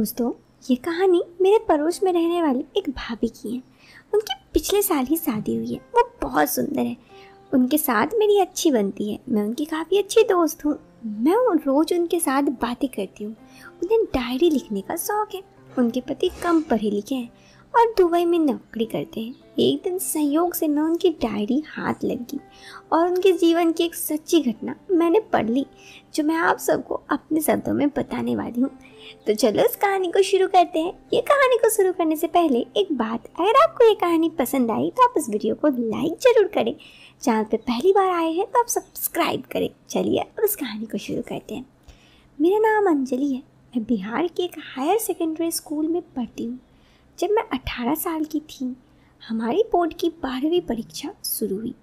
दोस्तों, ये कहानी मेरे पड़ोस में रहने वाली एक भाभी की है। उनकी पिछले साल ही शादी हुई है। वो बहुत सुंदर है। उनके साथ मेरी अच्छी बनती है। मैं उनकी काफ़ी अच्छी दोस्त हूँ। मैं रोज़ उनके साथ बातें करती हूँ। उन्हें डायरी लिखने का शौक है। उनके पति कम पढ़े लिखे हैं और दुबई में नौकरी करते हैं। एक दिन संयोग से मैं उनकी डायरी हाथ लग गई और उनके जीवन की एक सच्ची घटना मैंने पढ़ ली, जो मैं आप सबको अपने शब्दों में बताने वाली हूँ। तो चलो इस कहानी को शुरू करते हैं। ये कहानी को शुरू करने से पहले एक बात, अगर आपको ये कहानी पसंद आई तो आप इस वीडियो को लाइक जरूर करें। चैनल पे पहली बार आए हैं तो आप सब्सक्राइब करें। चलिए अब इस कहानी को शुरू करते हैं। मेरा नाम अंजलि है। मैं बिहार के एक हायर सेकेंडरी स्कूल में पढ़ती हूँ। जब मैं 18 साल की थी, हमारी बोर्ड की 12वीं परीक्षा शुरू हुई।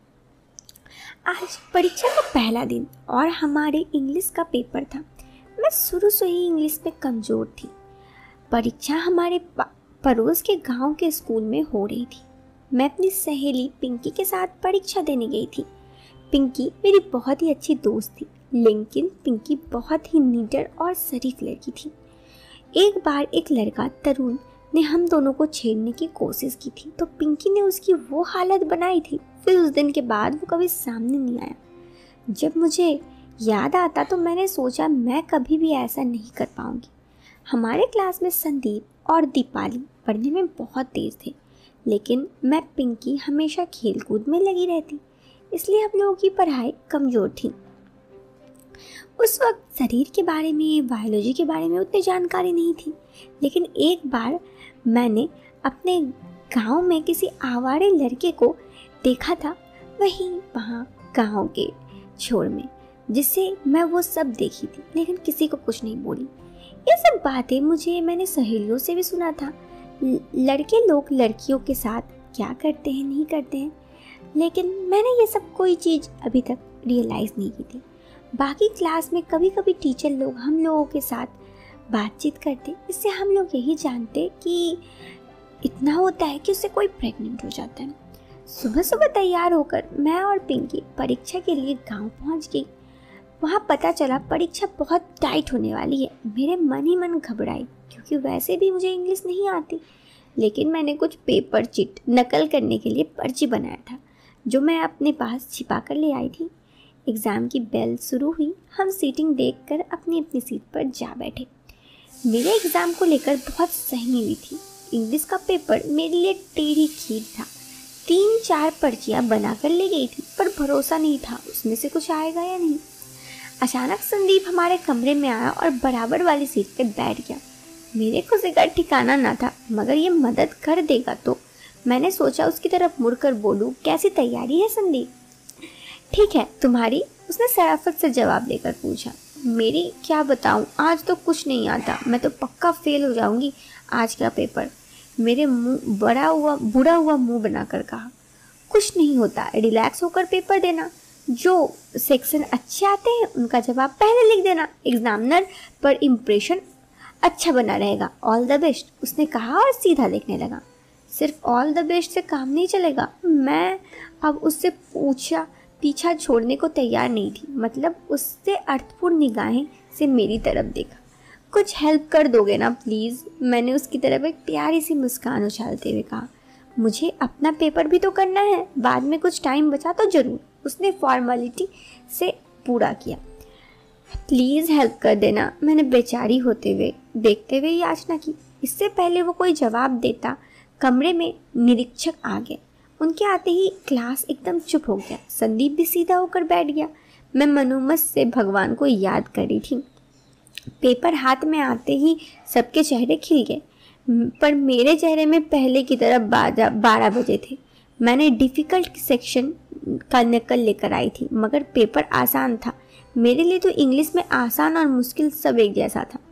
आज परीक्षा का पहला दिन और हमारे इंग्लिश का पेपर था। मैं शुरू से ही इंग्लिश में कमज़ोर थी। परीक्षा हमारे पड़ोस के गांव के स्कूल में हो रही थी। मैं अपनी सहेली पिंकी के साथ परीक्षा देने गई थी। पिंकी मेरी बहुत ही अच्छी दोस्त थी, लेकिन पिंकी बहुत ही निडर और शरीफ लड़की थी। एक बार एक लड़का तरुण ने हम दोनों को छेड़ने की कोशिश की थी, तो पिंकी ने उसकी वो हालत बनाई थी। फिर उस दिन के बाद वो कभी सामने नहीं आया। जब मुझे याद आता तो मैंने सोचा मैं कभी भी ऐसा नहीं कर पाऊंगी। हमारे क्लास में संदीप और दीपाली पढ़ने में बहुत तेज थे, लेकिन मैं पिंकी हमेशा खेलकूद में लगी रहती, इसलिए हम लोगों की पढ़ाई कमज़ोर थी। उस वक्त शरीर के बारे में, बायोलॉजी के बारे में उतनी जानकारी नहीं थी, लेकिन एक बार मैंने अपने गांव में किसी आवारे लड़के को देखा था, वहाँ गांव के छोर में, जिससे मैं वो सब देखी थी, लेकिन किसी को कुछ नहीं बोली। ये सब बातें मैंने सहेलियों से भी सुना था। लड़के लोग लड़कियों के साथ क्या करते हैं, नहीं करते हैं, लेकिन मैंने ये सब कोई चीज़ अभी तक रियलाइज़ नहीं की थी। बाकी क्लास में कभी कभी टीचर लोग हम लोगों के साथ बातचीत करते, इससे हम लोग यही जानते कि इतना होता है कि उससे कोई प्रेग्नेंट हो जाता है। सुबह सुबह तैयार होकर मैं और पिंकी परीक्षा के लिए गांव पहुंच गई। वहां पता चला परीक्षा बहुत टाइट होने वाली है। मेरे मन ही मन घबराई, क्योंकि वैसे भी मुझे इंग्लिश नहीं आती, लेकिन मैंने कुछ पेपर चिट नकल करने के लिए पर्ची बनाया था, जो मैं अपने पास छिपा कर ले आई थी। एग्ज़ाम की बेल शुरू हुई। हम सीटिंग देखकर अपनी अपनी सीट पर जा बैठे। मेरे एग्ज़ाम को लेकर बहुत सहमी हुई थी। इंग्लिश का पेपर मेरे लिए टेढ़ी खीर था। 3-4 पर्चियाँ बनाकर ले गई थी, पर भरोसा नहीं था उसमें से कुछ आएगा या नहीं। अचानक संदीप हमारे कमरे में आया और बराबर वाली सीट पर बैठ गया। मेरे खुशी का ठिकाना ना था, मगर ये मदद कर देगा तो मैंने सोचा उसकी तरफ मुड़कर बोलूं, कैसी तैयारी है संदीप? ठीक है, तुम्हारी? उसने शराफत से जवाब देकर पूछा। मेरी क्या बताऊं, आज तो कुछ नहीं आता। मैं तो पक्का फेल हो जाऊंगी आज का पेपर। मेरे मुंह बुरा हुआ मुंह बनाकर कहा। कुछ नहीं होता, रिलैक्स होकर पेपर देना। जो सेक्शन अच्छे आते हैं उनका जवाब पहले लिख देना। एग्जामिनर पर इम्प्रेशन अच्छा बना रहेगा। ऑल द बेस्ट, उसने कहा और सीधा लिखने लगा। सिर्फ ऑल द बेस्ट से काम नहीं चलेगा। मैं अब उससे पीछा छोड़ने को तैयार नहीं थी। मतलब उससे अर्थपूर्ण निगाहें से मेरी तरफ देखा। कुछ हेल्प कर दोगे ना प्लीज़? मैंने उसकी तरफ एक प्यारी सी मुस्कान उछालते हुए कहा। मुझे अपना पेपर भी तो करना है, बाद में कुछ टाइम बचा तो ज़रूर, उसने फॉर्मेलिटी से पूरा किया। प्लीज़ हेल्प कर देना, मैंने बेचारी होते हुए देखते हुए याचना की। इससे पहले वो कोई जवाब देता, कमरे में निरीक्षक आ गए। उनके आते ही क्लास एकदम चुप हो गया। संदीप भी सीधा होकर बैठ गया। मैं मनोमन से भगवान को याद कर रही थी। पेपर हाथ में आते ही सबके चेहरे खिल गए, पर मेरे चेहरे में पहले की तरह 12 बजे थे। मैंने डिफ़िकल्ट सेक्शन का नकल लेकर आई थी, मगर पेपर आसान था। मेरे लिए तो इंग्लिश में आसान और मुश्किल सब एक जैसा था।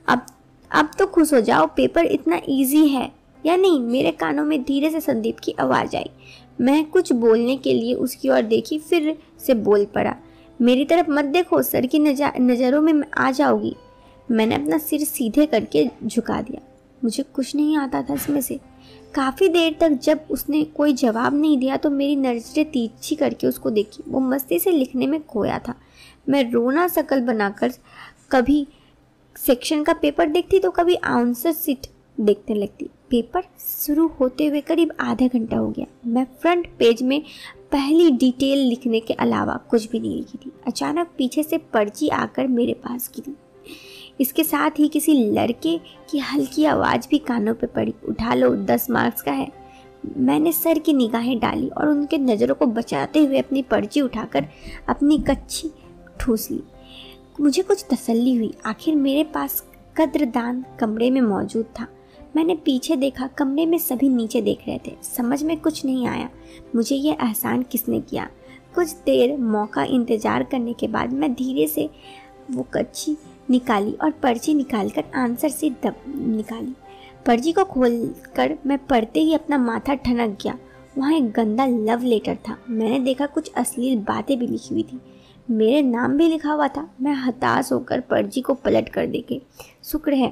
अब तो खुश हो जाओ, पेपर इतना इजी है या नहीं? मेरे कानों में धीरे से संदीप की आवाज़ आई। मैं कुछ बोलने के लिए उसकी ओर देखी, फिर से बोल पड़ा। मेरी तरफ मत देखो, सर की नज़रों में आ जाओगी। मैंने अपना सिर सीधे करके झुका दिया। मुझे कुछ नहीं आता था इसमें से। काफ़ी देर तक जब उसने कोई जवाब नहीं दिया तो मेरी नज़रें तिरछी करके उसको देखी। वो मस्ती से लिखने में खोया था। मैं रोना शकल बनाकर कभी सेक्शन का पेपर देखती तो कभी आंसर शीट देखने लगती। पेपर शुरू होते हुए करीब आधा घंटा हो गया। मैं फ्रंट पेज में पहली डिटेल लिखने के अलावा कुछ भी नहीं लिखी थी। अचानक पीछे से पर्ची आकर मेरे पास गिरी। इसके साथ ही किसी लड़के की हल्की आवाज़ भी कानों पे पड़ी, उठा लो, 10 मार्क्स का है। मैंने सर की निगाहें डाली और उनके नज़रों को बचाते हुए अपनी पर्ची उठाकर अपनी कच्ची ठूस ली। मुझे कुछ तसल्ली हुई, आखिर मेरे पास कद्रदान कमरे में मौजूद था। मैंने पीछे देखा, कमरे में सभी नीचे देख रहे थे। समझ में कुछ नहीं आया मुझे ये एहसान किसने किया। कुछ देर मौका इंतज़ार करने के बाद मैं धीरे से वो कच्ची निकाली और पर्ची निकालकर आंसर शीट निकाली। पर्ची को खोलकर मैं पढ़ते ही अपना माथा ठनक गया। वहाँ एक गंदा लव लेटर था। मैंने देखा कुछ अश्लील बातें भी लिखी हुई थी, मेरे नाम भी लिखा हुआ था। मैं हताश होकर पर्ची को पलट कर देखे। शुक्र है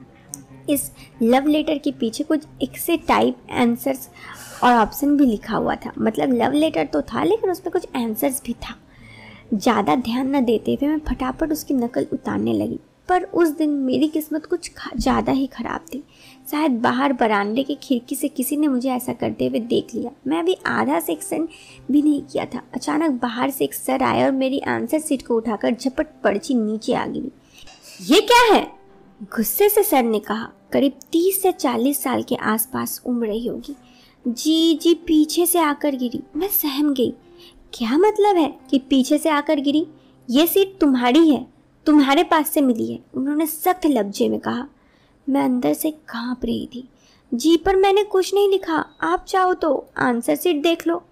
इस लव लेटर के पीछे कुछ एक्से टाइप आंसर्स और ऑप्शन भी लिखा हुआ था। मतलब लव लेटर तो था लेकिन उसमें कुछ आंसर्स भी था। ज़्यादा ध्यान न देते हुए मैं फटाफट उसकी नकल उतारने लगी। पर उस दिन मेरी किस्मत कुछ ज़्यादा ही ख़राब थी। शायद बाहर बरामदे की खिड़की से किसी ने मुझे ऐसा करते हुए देख लिया। मैं अभी आधा सेक्शन भी नहीं किया था। अचानक बाहर से एक सर आया और मेरी आंसर शीट को उठाकर झपट पर्ची नीचे आ गिरी। ये क्या है? गुस्से से सर ने कहा। करीब 30 से 40 साल के आसपास उम्र रही होगी। जी पीछे से आकर गिरी। मैं सहम गई। क्या मतलब है कि पीछे से आकर गिरी? ये सीट तुम्हारी है, तुम्हारे पास से मिली है, उन्होंने सख्त लहजे में कहा। मैं अंदर से कांप रही थी। जी पर मैंने कुछ नहीं लिखा, आप चाहो तो आंसर शीट देख लो।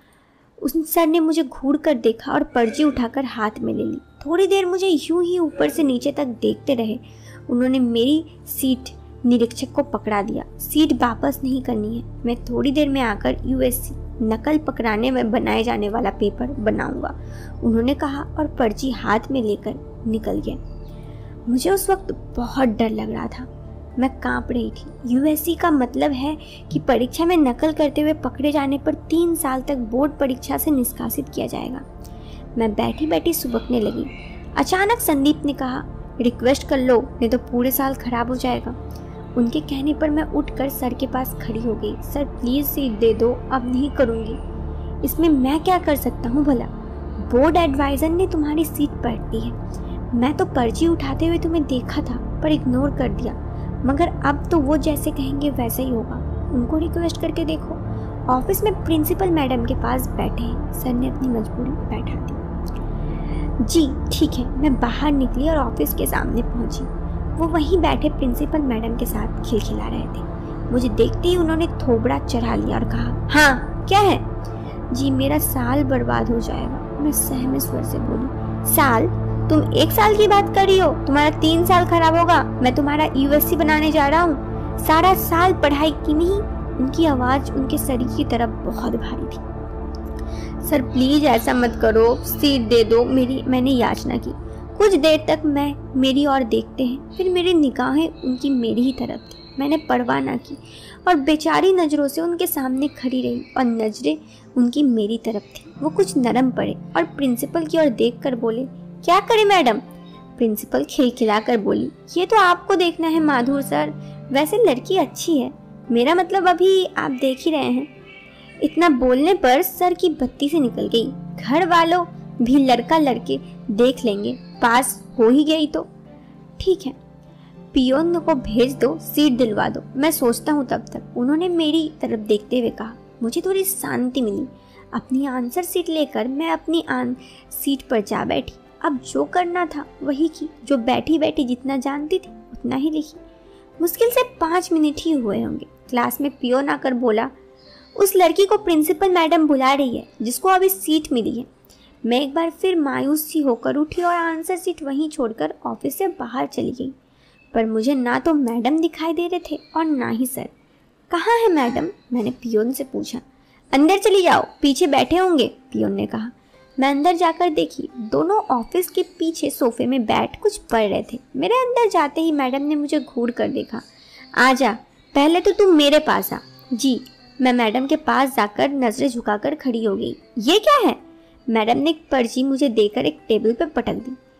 उस सर ने मुझे घूर कर देखा और पर्ची उठाकर हाथ में ले ली। थोड़ी देर मुझे यूं ही ऊपर से नीचे तक देखते रहे। उन्होंने मेरी सीट निरीक्षक को पकड़ा दिया। सीट वापस नहीं करनी है। मैं थोड़ी देर में आकर यूएससी नकल पकड़ाने में बनाए जाने वाला पेपर बनाऊंगा, उन्होंने कहा और पर्ची हाथ में लेकर निकल गए। मुझे उस वक्त बहुत डर लग रहा था। मैं कांप रही थी। यूएससी का मतलब है कि परीक्षा में नकल करते हुए पकड़े जाने पर 3 साल तक बोर्ड परीक्षा से निष्कासित किया जाएगा। मैं बैठी बैठी सुबकने लगी। अचानक संदीप ने कहा, रिक्वेस्ट कर लो, नहीं तो पूरे साल खराब हो जाएगा। उनके कहने पर मैं उठकर सर के पास खड़ी हो गई। सर प्लीज़ सीट दे दो, अब नहीं करूँगी। इसमें मैं क्या कर सकता हूँ भला? बोर्ड एडवाइज़र ने तुम्हारी सीट पलट दी है। मैं तो पर्ची उठाते हुए तुम्हें देखा था पर इग्नोर कर दिया, मगर अब तो वो जैसे कहेंगे वैसा ही होगा। उनको रिक्वेस्ट करके देखो। ऑफिस में प्रिंसिपल मैडम के पास बैठे हैं। सर ने अपनी मजबूरी बैठा दी। जी ठीक है। मैं बाहर निकली और ऑफिस के सामने पहुंची। वो वहीं बैठे प्रिंसिपल मैडम के साथ खिलखिला रहे थे। मुझे देखते ही उन्होंने थोबड़ा चढ़ा लिया और कहा, हाँ क्या है? जी मेरा साल बर्बाद हो जाएगा। मैं सहमे स्वर से बोली, साल? तुम 1 साल की बात कर रही हो? तुम्हारा 3 साल खराब होगा। मैं तुम्हारा यूएससी बनाने जा रहा हूँ। सारा साल पढ़ाई की नहीं। उनकी आवाज उनके शरीर की तरफ बहुत भारी थी। सर प्लीज ऐसा मत करो, सीट दे दो, मैंने याचना की। कुछ देर तक मैं मेरी ओर देखते हैं, फिर मेरी निगाहें उनकी मेरी ही तरफ थी। मैंने परवाह ना की और बेचारी नज़रों से उनके सामने खड़ी रही और नजरें उनकी मेरी तरफ थी। वो कुछ नरम पड़े और प्रिंसिपल की ओर देखकर बोले, क्या करें मैडम? प्रिंसिपल खिलखिलाकर बोली, ये तो आपको देखना है माधुर सर। वैसे लड़की अच्छी है, मेरा मतलब अभी आप देख ही रहे हैं। इतना बोलने पर सर की बत्ती से निकल गई। घर वालों भी लड़का लड़के देख लेंगे, पास हो ही गई तो ठीक है। पियोन को भेज दो, सीट दिलवा दो, मैं सोचता हूँ तब तक, उन्होंने मेरी तरफ देखते हुए कहा। मुझे थोड़ी शांति मिली। अपनी आंसर सीट लेकर मैं अपनी सीट पर जा बैठी। अब जो करना था वही की। जो बैठी बैठी जितना जानती थी उतना ही लिखी। मुश्किल से 5 मिनट ही हुए होंगे। क्लास में पियोन आकर बोला, उस लड़की को प्रिंसिपल मैडम बुला रही है जिसको अभी सीट मिली है। मैं एक बार फिर मायूस सी होकर उठी और आंसर सीट वहीं छोड़कर ऑफिस से बाहर चली गई। पर मुझे ना तो मैडम दिखाई दे रहे थे और ना ही सर। कहाँ है मैडम? मैंने पियोन से पूछा। अंदर चली जाओ, पीछे बैठे होंगे, पियोन ने कहा। मैं अंदर जाकर देखी, दोनों ऑफिस के पीछे सोफे में बैठ कुछ पढ़ रहे थे। मेरे अंदर जाते ही मैडम ने मुझे घूर कर देखा। आजा, पहले तो तुम मेरे पास आ। जी। मैं मैडम के पास जाकर नजरें झुकाकर खड़ी हो गई। ये क्या है? मैडम ने एक पर्ची मुझे देकर एक टेबल पर पटक दी।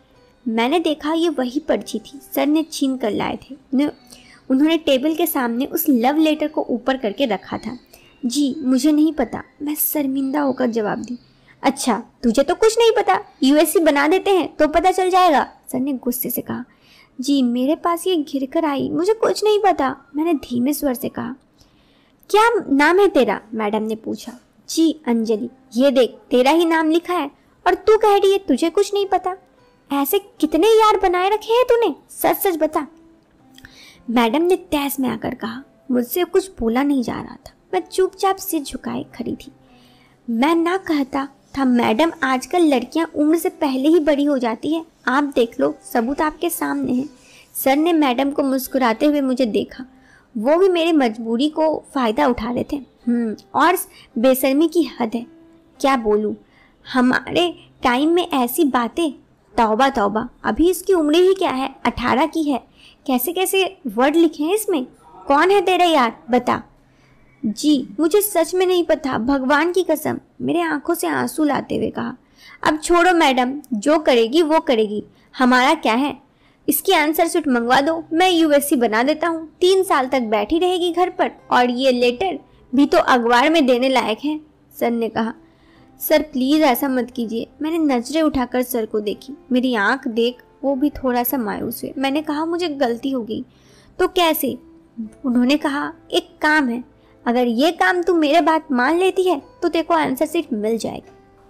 मैंने देखा ये वही पर्ची थी सर ने छीन कर लाए थे। उन्होंने टेबल के सामने उस लव लेटर को ऊपर करके रखा था। जी मुझे नहीं पता, मैं शर्मिंदा होकर जवाब दी। अच्छा तुझे तो कुछ नहीं पता, यूएससी बना देते हैं तो पता चल जाएगा, सर ने गुस्से से कहा। जी मेरे पास ये घिर कर आई, मुझे कुछ नहीं पता, मैंने धीमे स्वर से कहा। क्या नाम है तेरा, मैडम ने पूछा। जी अंजलि। ये देख तेरा ही नाम लिखा है और तू कह रही है तुझे कुछ नहीं पता। ऐसे कितने यार बनाए रखे हैं तूने, सच सच बता, मैडम ने तहस में आकर कहा। मुझसे कुछ बोला नहीं जा रहा था, मैं चुपचाप सिर झुकाए खड़ी थी। मैं ना कहता था मैडम आजकल लड़कियां उम्र से पहले ही बड़ी हो जाती है, आप देख लो, सबूत आपके सामने है। सर ने मैडम को मुस्कुराते हुए मुझे देखा, वो भी मेरी मजबूरी को फ़ायदा उठा रहे थे। और बेशर्मी की हद है, क्या बोलूँ, हमारे टाइम में ऐसी बातें, तौबा तौबा, अभी इसकी उम्र ही क्या है, 18 की है, कैसे कैसे वर्ड लिखे हैं इसमें। कौन है तेरा यार, बता। जी मुझे सच में नहीं पता, भगवान की कसम, मेरे आंखों से आंसू लाते हुए कहा। अब छोड़ो मैडम, जो करेगी वो करेगी, हमारा क्या है, इसकी आंसर शीट मंगवा दो, मैं यूएससी बना देता हूँ, 3 साल तक बैठी रहेगी घर पर, और ये लेटर भी तो अखबार में देने लायक है, सर ने कहा। सर प्लीज़ ऐसा मत कीजिए, मैंने नजरें उठाकर सर को देखी। मेरी आंख देख वो भी थोड़ा सा मायूस हुए। मैंने कहा मुझे गलती हो गई। तो कैसे? उन्होंने कहा एक काम है, अगर ये काम तू मेरे बात मान लेती है तो तेरे को आंसर शीट मिल जाएगी,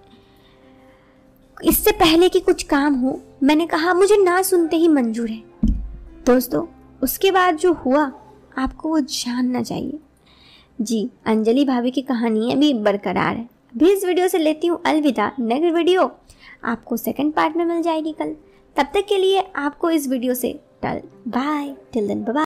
इससे पहले कि कुछ काम हो। मैंने कहा मुझे ना सुनते ही मंजूर है। दोस्तों उसके बाद जो हुआ आपको वो जानना चाहिए। जी अंजलि भाभी की कहानी अभी बरकरार है। अभी इस वीडियो से लेती हूँ अलविदा, नेक्स्ट वीडियो आपको सेकंड पार्ट में मिल जाएगी कल। तब तक के लिए आपको इस वीडियो से बाय, टिल देन बाय।